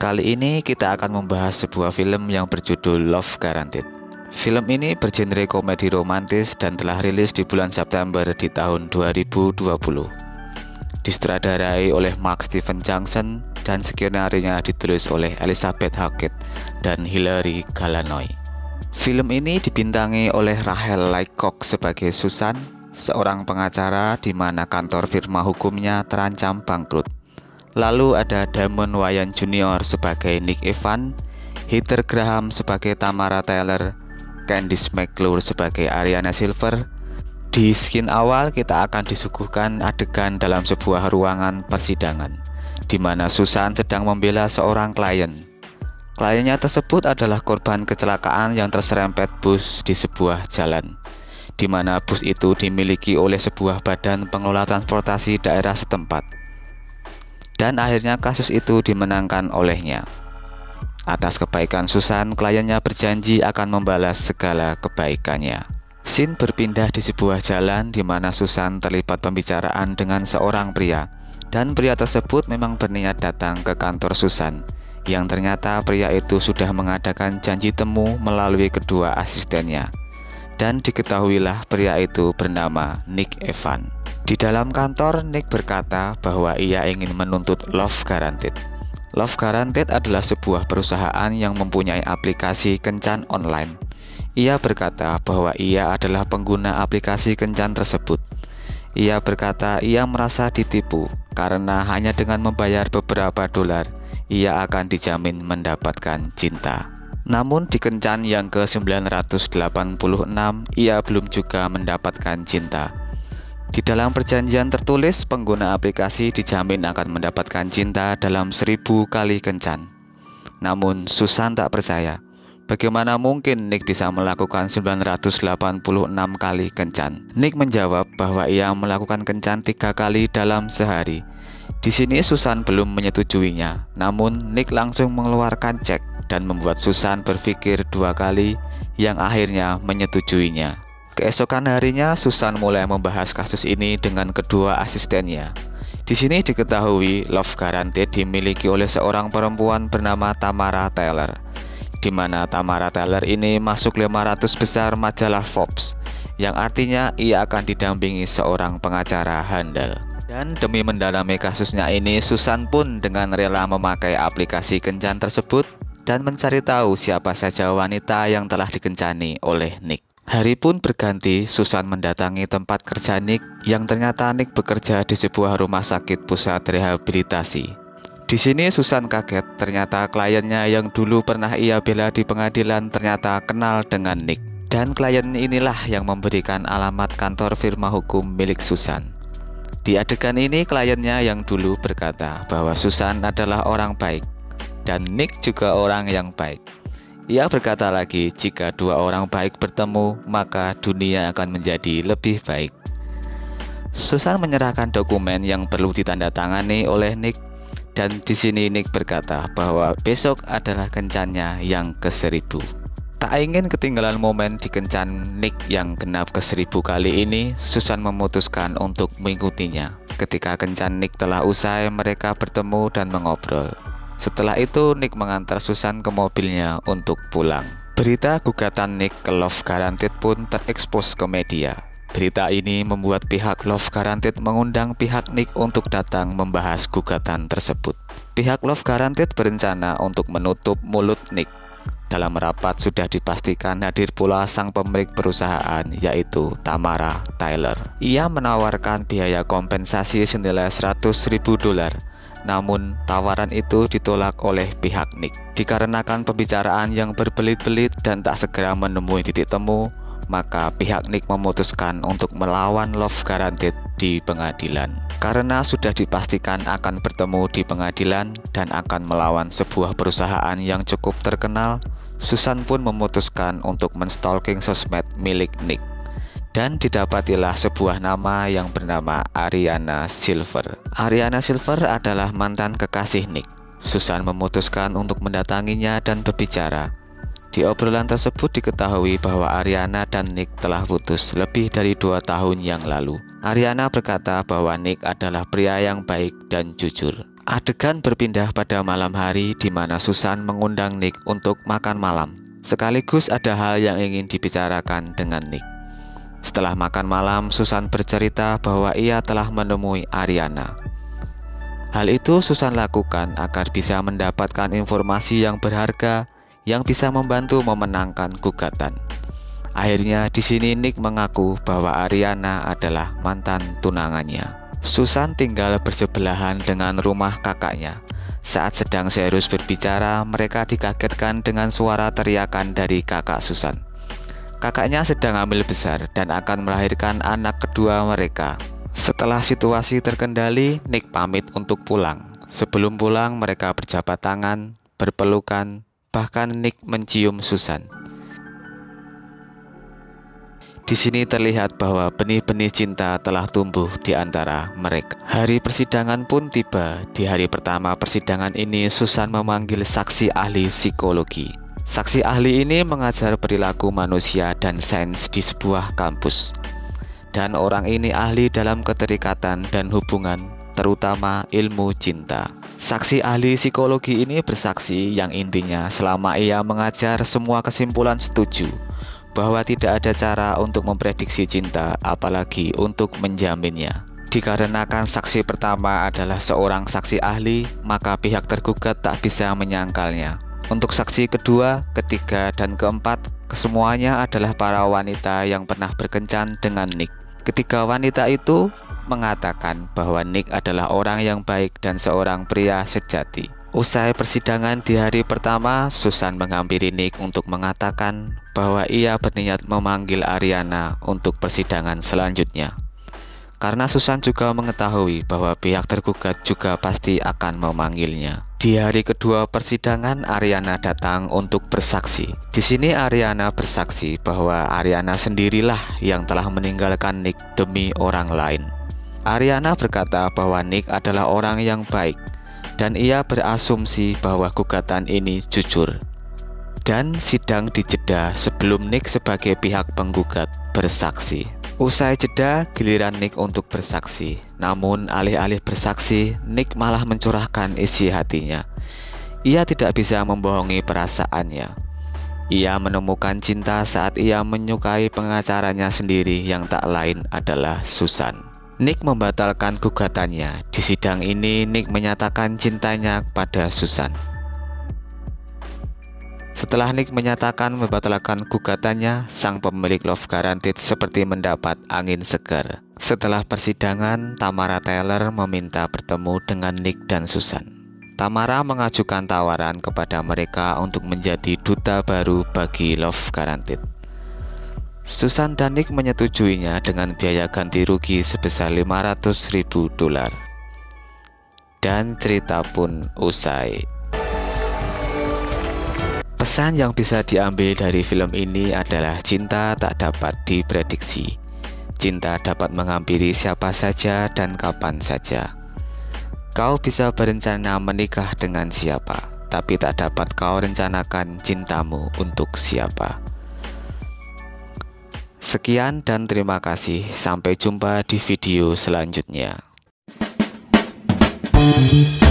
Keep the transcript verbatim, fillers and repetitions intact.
Kali ini kita akan membahas sebuah film yang berjudul Love Guaranteed. Film ini bergenre komedi romantis dan telah rilis di bulan September di tahun dua ribu dua puluh. Disutradarai oleh Mark Steven Johnson dan skenario-nya ditulis oleh Elizabeth Hackett dan Hilary Galanoi. Film ini dibintangi oleh Rachel Lycock sebagai Susan, seorang pengacara di mana kantor firma hukumnya terancam bangkrut. Lalu ada Damon Wayans Junior sebagai Nick Evan, Heather Graham sebagai Tamara Taylor, Candice McClure sebagai Ariana Silver. Di scene awal kita akan disuguhkan adegan dalam sebuah ruangan persidangan, di mana Susan sedang membela seorang klien. Kliennya tersebut adalah korban kecelakaan yang terserempet bus di sebuah jalan, di mana bus itu dimiliki oleh sebuah badan pengelola transportasi daerah setempat. Dan akhirnya kasus itu dimenangkan olehnya. Atas kebaikan Susan, kliennya berjanji akan membalas segala kebaikannya. Scene berpindah di sebuah jalan di mana Susan terlibat pembicaraan dengan seorang pria, dan pria tersebut memang berniat datang ke kantor Susan, yang ternyata pria itu sudah mengadakan janji temu melalui kedua asistennya. Dan diketahuilah pria itu bernama Nick Evan. Di dalam kantor, Nick berkata bahwa ia ingin menuntut Love Guaranteed. Love Guaranteed adalah sebuah perusahaan yang mempunyai aplikasi kencan online. Ia berkata bahwa ia adalah pengguna aplikasi kencan tersebut. Ia berkata ia merasa ditipu karena hanya dengan membayar beberapa dolar, ia akan dijamin mendapatkan cinta. Namun di kencan yang ke sembilan ratus delapan puluh enam, ia belum juga mendapatkan cinta. Di dalam perjanjian tertulis, pengguna aplikasi dijamin akan mendapatkan cinta dalam seribu kali kencan. Namun Susan tak percaya. Bagaimana mungkin Nick bisa melakukan sembilan ratus delapan puluh enam kali kencan? Nick menjawab bahwa ia melakukan kencan tiga kali dalam sehari. Di sini Susan belum menyetujuinya. Namun Nick langsung mengeluarkan cek dan membuat Susan berpikir dua kali, yang akhirnya menyetujuinya. Keesokan harinya, Susan mulai membahas kasus ini dengan kedua asistennya. Di sini diketahui Love Guaranteed dimiliki oleh seorang perempuan bernama Tamara Taylor, di mana Tamara Taylor ini masuk lima ratus besar majalah Forbes, yang artinya ia akan didampingi seorang pengacara handal. Dan demi mendalami kasusnya ini, Susan pun dengan rela memakai aplikasi kencan tersebut dan mencari tahu siapa saja wanita yang telah dikencani oleh Nick. Hari pun berganti, Susan mendatangi tempat kerja Nick, yang ternyata Nick bekerja di sebuah rumah sakit pusat rehabilitasi. Di sini Susan kaget, ternyata kliennya yang dulu pernah ia bela di pengadilan ternyata kenal dengan Nick. Dan klien inilah yang memberikan alamat kantor firma hukum milik Susan. Di adegan ini kliennya yang dulu berkata bahwa Susan adalah orang baik, dan Nick juga orang yang baik. Ia berkata lagi, jika dua orang baik bertemu, maka dunia akan menjadi lebih baik. Susan menyerahkan dokumen yang perlu ditandatangani oleh Nick, dan di sini Nick berkata bahwa besok adalah kencannya yang ke seribu. Tak ingin ketinggalan momen di kencan Nick yang genap ke seribu kali ini, Susan memutuskan untuk mengikutinya. Ketika kencan Nick telah usai, mereka bertemu dan mengobrol. Setelah itu, Nick mengantar Susan ke mobilnya untuk pulang. Berita gugatan Nick ke Love Guaranteed pun terekspos ke media. Berita ini membuat pihak Love Guaranteed mengundang pihak Nick untuk datang membahas gugatan tersebut. Pihak Love Guaranteed berencana untuk menutup mulut Nick. Dalam rapat sudah dipastikan hadir pula sang pemilik perusahaan, yaitu Tamara Taylor. Ia menawarkan biaya kompensasi senilai seratus ribu dolar. Namun tawaran itu ditolak oleh pihak Nick. Dikarenakan pembicaraan yang berbelit-belit dan tak segera menemui titik temu, maka pihak Nick memutuskan untuk melawan Love Guaranteed di pengadilan. Karena sudah dipastikan akan bertemu di pengadilan dan akan melawan sebuah perusahaan yang cukup terkenal, Susan pun memutuskan untuk menstalking sosmed milik Nick. Dan didapatilah sebuah nama yang bernama Ariana Silver. Ariana Silver adalah mantan kekasih Nick. Susan memutuskan untuk mendatanginya dan berbicara. Di obrolan tersebut diketahui bahwa Ariana dan Nick telah putus lebih dari dua tahun yang lalu. Ariana berkata bahwa Nick adalah pria yang baik dan jujur. Adegan berpindah pada malam hari di mana Susan mengundang Nick untuk makan malam. Sekaligus ada hal yang ingin dibicarakan dengan Nick. Setelah makan malam, Susan bercerita bahwa ia telah menemui Ariana. Hal itu Susan lakukan agar bisa mendapatkan informasi yang berharga yang bisa membantu memenangkan gugatan. Akhirnya di sini Nick mengaku bahwa Ariana adalah mantan tunangannya. Susan tinggal bersebelahan dengan rumah kakaknya. Saat sedang serius berbicara, mereka dikagetkan dengan suara teriakan dari kakak Susan. Kakaknya sedang hamil besar dan akan melahirkan anak kedua mereka. Setelah situasi terkendali, Nick pamit untuk pulang. Sebelum pulang, mereka berjabat tangan, berpelukan, bahkan Nick mencium Susan. Di sini terlihat bahwa benih-benih cinta telah tumbuh di antara mereka. Hari persidangan pun tiba. Di hari pertama persidangan ini, Susan memanggil saksi ahli psikologi. Saksi ahli ini mengajar perilaku manusia dan sains di sebuah kampus. Dan orang ini ahli dalam keterikatan dan hubungan, terutama ilmu cinta. Saksi ahli psikologi ini bersaksi yang intinya selama ia mengajar, semua kesimpulan setuju bahwa tidak ada cara untuk memprediksi cinta, apalagi untuk menjaminnya. Dikarenakan saksi pertama adalah seorang saksi ahli, maka pihak tergugat tak bisa menyangkalnya. Untuk saksi kedua, ketiga, dan keempat, kesemuanya adalah para wanita yang pernah berkencan dengan Nick. Ketiga wanita itu mengatakan bahwa Nick adalah orang yang baik dan seorang pria sejati. Usai persidangan di hari pertama, Susan menghampiri Nick untuk mengatakan bahwa ia berniat memanggil Ariana untuk persidangan selanjutnya. Karena Susan juga mengetahui bahwa pihak tergugat juga pasti akan memanggilnya. Di hari kedua persidangan, Ariana datang untuk bersaksi. Di sini Ariana bersaksi bahwa Ariana sendirilah yang telah meninggalkan Nick demi orang lain. Ariana berkata bahwa Nick adalah orang yang baik dan ia berasumsi bahwa gugatan ini jujur. Dan sidang dijeda sebelum Nick sebagai pihak penggugat bersaksi. Usai jeda, giliran Nick untuk bersaksi. Namun alih-alih bersaksi, Nick malah mencurahkan isi hatinya. Ia tidak bisa membohongi perasaannya. Ia menemukan cinta saat ia menyukai pengacaranya sendiri yang tak lain adalah Susan. Nick membatalkan gugatannya. Di sidang ini, Nick menyatakan cintanya pada Susan. Setelah Nick menyatakan membatalkan gugatannya, sang pemilik Love Guaranteed seperti mendapat angin segar. Setelah persidangan, Tamara Taylor meminta bertemu dengan Nick dan Susan. Tamara mengajukan tawaran kepada mereka untuk menjadi duta baru bagi Love Guaranteed. Susan dan Nick menyetujuinya dengan biaya ganti rugi sebesar lima ratus ribu dolar. Dan cerita pun usai. Pesan yang bisa diambil dari film ini adalah cinta tak dapat diprediksi. Cinta dapat menghampiri siapa saja dan kapan saja. Kau bisa berencana menikah dengan siapa, tapi tak dapat kau rencanakan cintamu untuk siapa. Sekian dan terima kasih. Sampai jumpa di video selanjutnya.